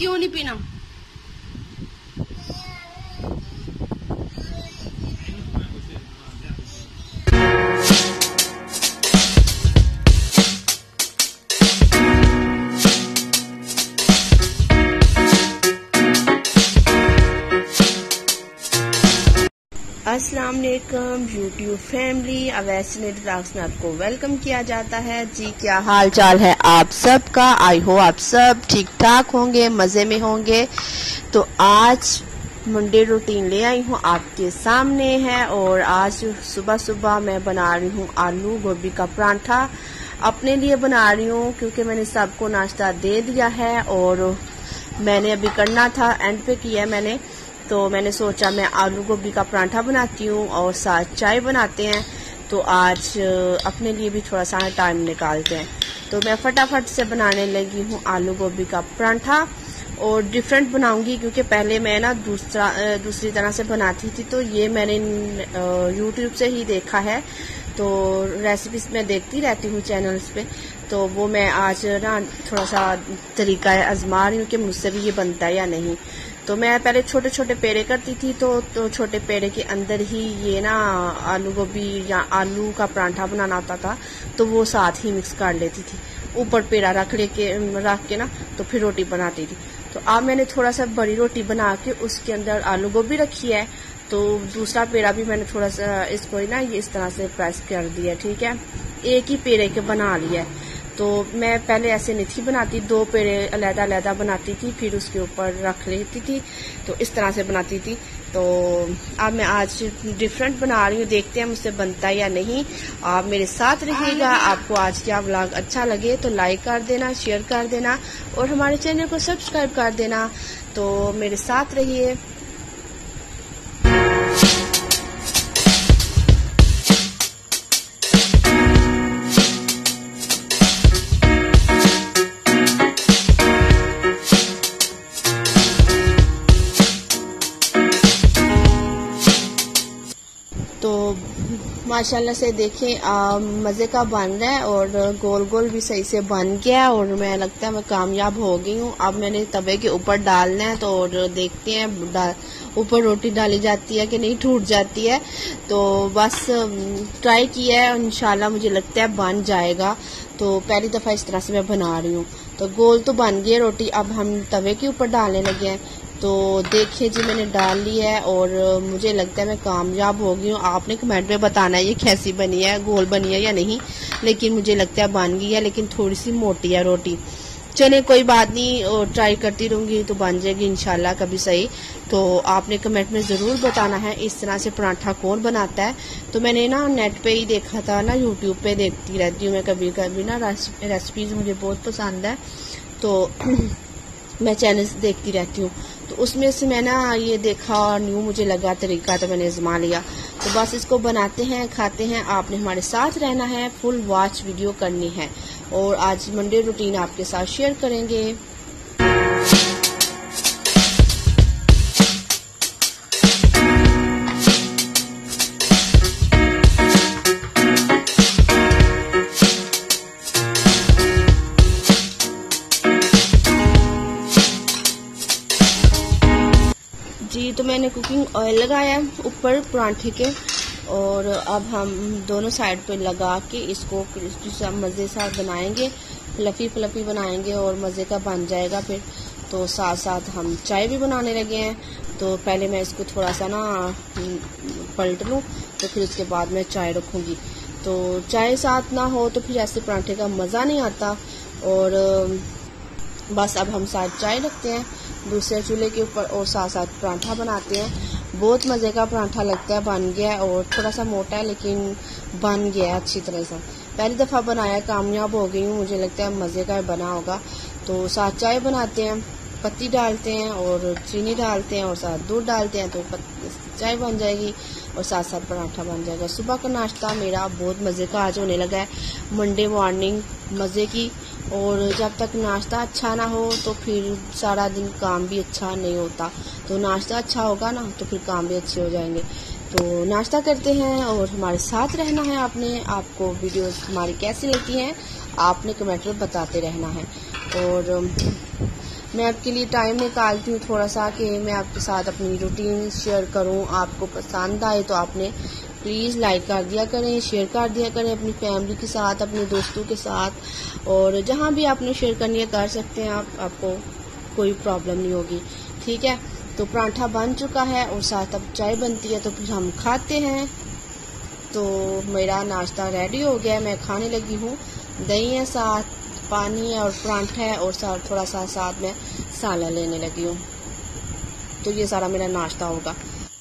क्यों नहीं पीना? अस्सलाम वालेकुम यूट्यूब फैमिली, अवैसनेट ब्लॉग्स में आपको वेलकम किया जाता है। जी क्या हाल चाल है आप सबका? आई हो आप सब ठीक ठाक होंगे, मज़े में होंगे। तो आज मंडे रूटीन ले आई हूँ आपके सामने है। और आज सुबह सुबह मैं बना रही हूँ आलू गोभी का पराठा। अपने लिए बना रही हूँ क्योंकि मैंने सबको नाश्ता दे दिया है और मैंने अभी करना था, एंड पे किया मैंने। तो मैंने सोचा मैं आलू गोभी का पराठा बनाती हूँ और साथ चाय बनाते हैं। तो आज अपने लिए भी थोड़ा सा टाइम निकालते हैं। तो मैं फटाफट से बनाने लगी हूँ आलू गोभी का पराठा। और डिफरेंट बनाऊंगी क्योंकि पहले मैं ना दूसरी तरह से बनाती थी। तो ये मैंने यूट्यूब से ही देखा है। तो रेसिपीज मैं देखती रहती हूँ चैनल्स पे। तो वो मैं आज ना थोड़ा सा तरीका आजमा रही हूँ कि मुझसे भी ये बनता है या नहीं। तो मैं पहले छोटे छोटे पेड़े करती थी। तो छोटे पेड़े के अंदर ही ये ना आलू गोभी या आलू का पराठा बनाना होता था। तो वो साथ ही मिक्स कर लेती थी, ऊपर पेड़ा रख के ना तो फिर रोटी बनाती थी। तो अब मैंने थोड़ा सा बड़ी रोटी बना के उसके अंदर आलू गोभी रखी है। तो दूसरा पेड़ा भी मैंने थोड़ा सा इसको ना ये इस तरह से प्रेस कर दिया, ठीक है। एक ही पेड़े के बना लिया है। तो मैं पहले ऐसे नहीं थी बनाती, दो पेड़े अलहदा अलहदा बनाती थी, फिर उसके ऊपर रख लेती थी। तो इस तरह से बनाती थी। तो अब मैं आज डिफरेंट बना रही हूँ, देखते हैं मुझसे बनता है या नहीं। आप मेरे साथ रहिएगा। आपको आज क्या व्लॉग अच्छा लगे तो लाइक कर देना, शेयर कर देना और हमारे चैनल को सब्सक्राइब कर देना। तो मेरे साथ रहिए। तो माशाल्लाह से देखें मज़े का बन रहा है और गोल गोल भी सही से बन गया है। और मैं लगता है मैं कामयाब हो गई हूँ। अब मैंने तवे के ऊपर डालना है। तो और देखते हैं ऊपर रोटी डाली जाती है कि नहीं, टूट जाती है। तो बस ट्राई किया है, इंशाल्लाह मुझे लगता है बन जाएगा। तो पहली दफ़ा इस तरह से मैं बना रही हूँ। तो गोल तो बन गई है रोटी। अब हम तवे के ऊपर डालने लगे हैं। तो देखिए जी मैंने डाल ली है और मुझे लगता है मैं कामयाब हो गई हूँ। आपने कमेंट में बताना है ये कैसी बनी है, गोल बनी है या नहीं। लेकिन मुझे लगता है बन गई है, लेकिन थोड़ी सी मोटी है रोटी। चले कोई बात नहीं, और ट्राई करती रहूंगी तो बन जाएगी इंशाल्लाह कभी सही। तो आपने कमेंट में ज़रूर बताना है इस तरह से पराठा कौन बनाता है। तो मैंने ना नेट पे ही देखा था ना, यूट्यूब पे देखती रहती हूँ मैं कभी कभी ना, रेसिपीज़ मुझे बहुत पसंद है। तो मैं चैनल्स देखती रहती हूँ। तो उसमें से मैं ना ये देखा और न्यू मुझे लगा तरीका, तो मैंने आजमा लिया। तो बस इसको बनाते हैं, खाते हैं। आपने हमारे साथ रहना है, फुल वॉच वीडियो करनी है। और आज मंडे रूटीन आपके साथ शेयर करेंगे। जी तो मैंने कुकिंग ऑयल लगाया ऊपर पराठे के। और अब हम दोनों साइड पे लगा के इसको मज़े से बनाएंगे, फ्लफी फ्लफी बनाएंगे और मज़े का बन जाएगा फिर। तो साथ साथ हम चाय भी बनाने लगे हैं। तो पहले मैं इसको थोड़ा सा ना पलट लूँ, तो फिर उसके बाद मैं चाय रखूँगी। तो चाय साथ ना हो तो फिर ऐसे पराठे का मज़ा नहीं आता। और बस अब हम साथ चाय रखते हैं दूसरे चूल्हे के ऊपर और साथ साथ पराठा बनाते हैं। बहुत मज़े का पराठा लगता है, बन गया और थोड़ा सा मोटा है लेकिन बन गया अच्छी तरह से। पहली दफ़ा बनाया, कामयाब हो गई हूँ। मुझे लगता है मज़े का बना होगा। तो साथ चाय बनाते हैं, पत्ती डालते हैं और चीनी डालते हैं और साथ दूध डालते हैं। तो चाय बन जाएगी और साथ साथ पराठा बन जाएगा। सुबह का नाश्ता मेरा बहुत मज़े का आज होने लगा है। मंडे मॉर्निंग मज़े की। और जब तक नाश्ता अच्छा ना हो तो फिर सारा दिन काम भी अच्छा नहीं होता। तो नाश्ता अच्छा होगा ना तो फिर काम भी अच्छे हो जाएंगे। तो नाश्ता करते हैं और हमारे साथ रहना है। आपको वीडियोस हमारी कैसी लगती हैं आपने कमेंट में बताते रहना है। और मैं आपके लिए टाइम निकालती हूँ थोड़ा सा कि मैं आपके साथ अपनी रूटीन शेयर करूँ। आपको पसंद आए तो आपने प्लीज़ लाइक कर दिया करें, शेयर कर दिया करें अपनी फैमिली के साथ, अपने दोस्तों के साथ, और जहाँ भी आपने शेयर करनी है कर सकते हैं आप, आपको कोई प्रॉब्लम नहीं होगी। ठीक है, तो पराठा बन चुका है और साथ अब चाय बनती है, तो फिर हम खाते हैं। तो मेरा नाश्ता रेडी हो गया है, मैं खाने लगी हूँ। दही है, साथ पानी है और पराठा है, और साथ थोड़ा सा साथ में सालन लेने लगी हूँ। तो ये सारा मेरा नाश्ता होगा।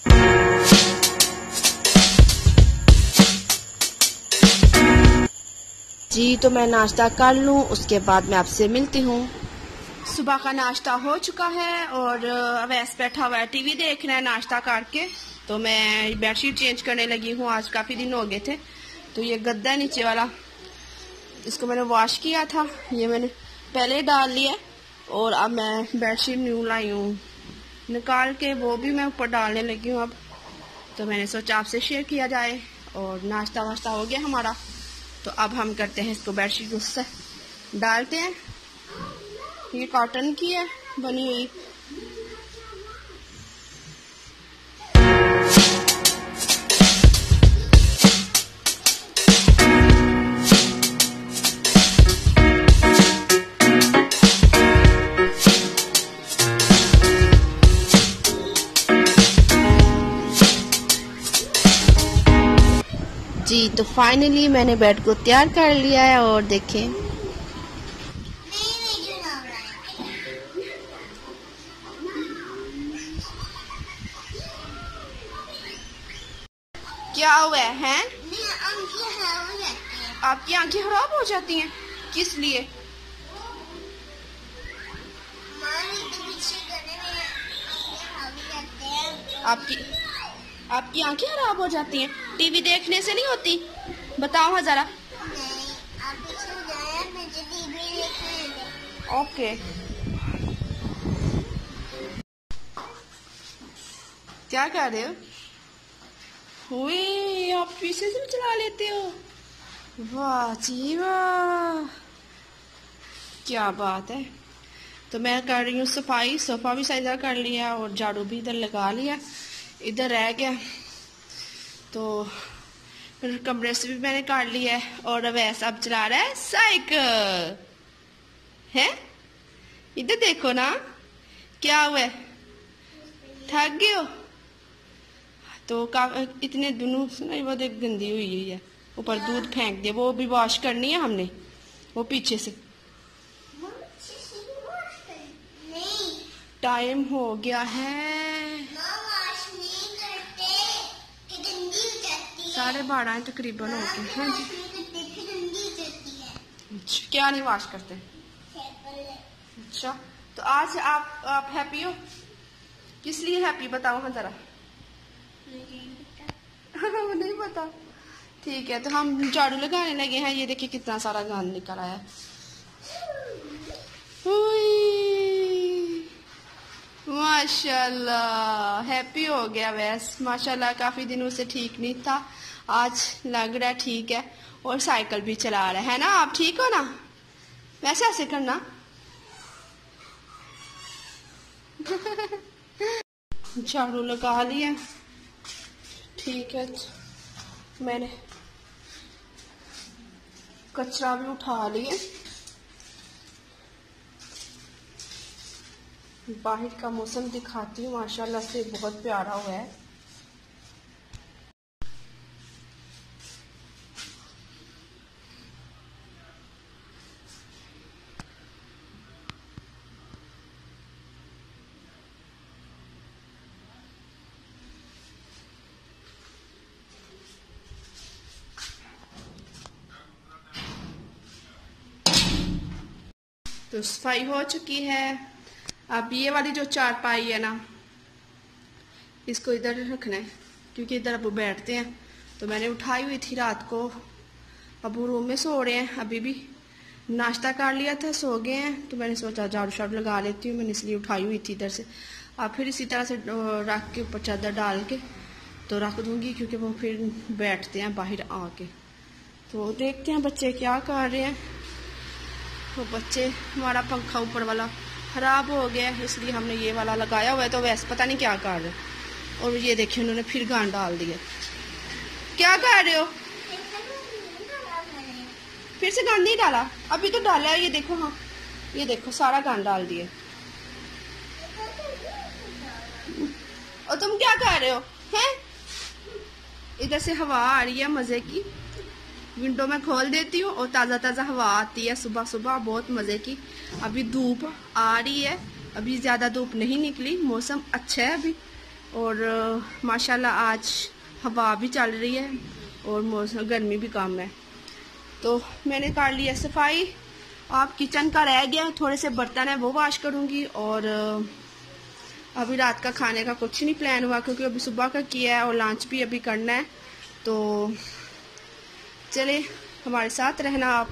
जी, तो मैं नाश्ता कर लूँ, उसके बाद मैं आपसे मिलती हूँ। सुबह का नाश्ता हो चुका है और अवैस बैठा हुआ है, टीवी देख रहा है नाश्ता करके। तो मैं बेडशीट चेंज करने लगी हूँ, आज काफ़ी दिन हो गए थे। तो ये गद्दा है नीचे वाला, इसको मैंने वॉश किया था, ये मैंने पहले डाल लिया, और अब मैं बेडशीट न्यू लाई हूँ निकाल के, वो भी मैं ऊपर डालने लगी हूँ अब। तो मैंने सोचा आपसे शेयर किया जाए। और नाश्ता वाश्ता हो गया हमारा, तो अब हम करते हैं इसको बेडशीट उससे डालते हैं। ये कॉटन की है बनी हुई। जी, तो फाइनली मैंने बेड को तैयार कर लिया है, और देखें क्या हुआ है? आपकी आंखें खराब हो जाती हैं? किस लिए? आपकी आंखें खराब हो जाती हैं? टीवी देखने से नहीं होती? बताओ हाँ जरा। ओके, क्या कर रहे हो? हुई, आप पीछे से चला लेते हो? वाह जी वाह, क्या बात है। तो मैं कर रही हूँ सफाई, सोफा भी साइड कर लिया और झाड़ू भी इधर लगा लिया, इधर रह गया। तो फिर कमरे से भी मैंने काट लिया है, और वैसा अब चला रहा है साइकिल है। इधर देखो ना, क्या हुआ, थक गए हो? तो इतने दोनों नहीं, वो देख गंदी हुई है, ऊपर दूध फेंक दिया, वो भी वॉश करनी है हमने, वो पीछे से। टाइम हो गया है 12:30 तकरीबन हो गए हैं। अच्छा, क्या नहीं वॉश करते? अच्छा, तो आज आप हैप्पी हो? किस लिए हैप्पी बताओ हाँ जरा। नहीं पता? ठीक है, तो हम झाड़ू लगाने लगे हैं। ये देखिए कितना सारा गंद निकल आया है। माशाल्लाह, हैप्पी हो गया वैस, माशाल्लाह। काफी दिनों से ठीक नहीं था, आज लग रहा है ठीक है, और साइकिल भी चला रहा है ना। आप ठीक हो ना? वैसे ऐसे करना। झाड़ू लगा लिया, ठीक है। मैंने कचरा भी उठा लिया। बाहर का मौसम दिखाती हूँ, माशाल्लाह से बहुत प्यारा हुआ है। तो सफाई हो चुकी है। अब ये वाली जो चारपाई है ना, इसको इधर रखना है, क्योंकि इधर अब बैठते हैं। तो मैंने उठाई हुई थी रात को, अबू रूम में सो रहे हैं, अभी भी नाश्ता कर लिया था, सो गए हैं। तो मैंने सोचा झाड़ू शाड़ू लगा लेती हूँ, मैंने इसलिए उठाई हुई थी इधर से। अब फिर इसी तरह से रख के ऊपर चादर डाल के तो रख दूंगी, क्योंकि वो फिर बैठते हैं बाहर आके। तो देखते हैं बच्चे क्या कर रहे हैं। तो बच्चे, हमारा पंखा ऊपर वाला ख़राब हो गया, इसलिए हमने ये वाला लगाया हुआ है। तो वैसे पता नहीं क्या कर रहे। और ये देखिए उन्होंने फिर गांड डाल दिया। क्या कर रहे हो? फिर से गांड नहीं डाला? अभी तो डाला है, ये देखो। हाँ ये देखो सारा गांड डाल दिया। और तुम क्या कर रहे हो? हैं? इधर से हवा आ रही है मजे की, विंडो में खोल देती हूँ और ताज़ा ताज़ा हवा आती है सुबह सुबह, बहुत मज़े की। अभी धूप आ रही है, अभी ज़्यादा धूप नहीं निकली, मौसम अच्छा है अभी। और माशाल्लाह आज हवा भी चल रही है और मौसम गर्मी भी कम है। तो मैंने कर लिया सफाई। अब किचन का रह गया, थोड़े से बर्तन है वो वॉश करूँगी। और अभी रात का खाने का कुछ नहीं प्लान हुआ, क्योंकि अभी सुबह का किया है और लंच भी अभी करना है। तो चले हमारे साथ रहना आप।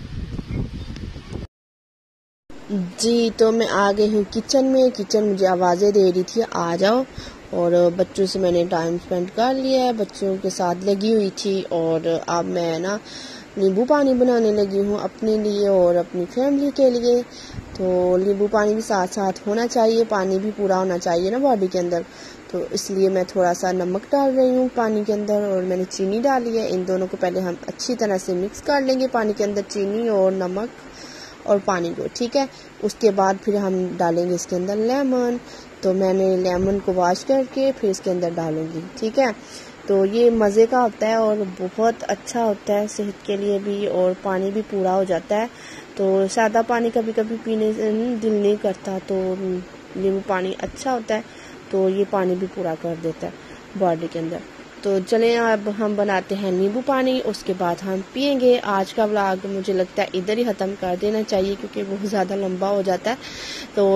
जी तो मैं आ गई हूँ किचन में। किचन मुझे आवाज़ें दे रही थी आ जाओ, और बच्चों से मैंने टाइम स्पेंड कर लिया है, बच्चों के साथ लगी हुई थी। और अब मैं ना नींबू पानी बनाने लगी हूँ अपने लिए और अपनी फैमिली के लिए। तो नींबू पानी भी साथ साथ होना चाहिए, पानी भी पूरा होना चाहिए ना बॉडी के अंदर। तो इसलिए मैं थोड़ा सा नमक डाल रही हूँ पानी के अंदर, और मैंने चीनी डाली है। इन दोनों को पहले हम अच्छी तरह से मिक्स कर लेंगे, पानी के अंदर चीनी और नमक और पानी को, ठीक है। उसके बाद फिर हम डालेंगे इसके अंदर लेमन। तो मैंने लेमन को वॉश करके फिर इसके अंदर डालूंगी, ठीक है। तो ये मज़े का होता है और बहुत अच्छा होता है सेहत के लिए भी, और पानी भी पूरा हो जाता है। तो सादा पानी कभी कभी पीने से दिल नहीं करता, तो नींबू पानी अच्छा होता है। तो ये पानी भी पूरा कर देता है बॉडी के अंदर। तो चलें अब हम बनाते हैं नींबू पानी, उसके बाद हम पियेंगे। आज का व्लॉग मुझे लगता है इधर ही ख़त्म कर देना चाहिए, क्योंकि बहुत ज़्यादा लंबा हो जाता है। तो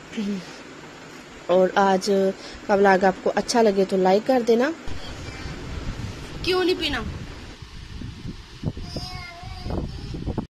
और आज का व्लॉग आपको अच्छा लगे तो लाइक कर देना। क्यों नहीं पीना?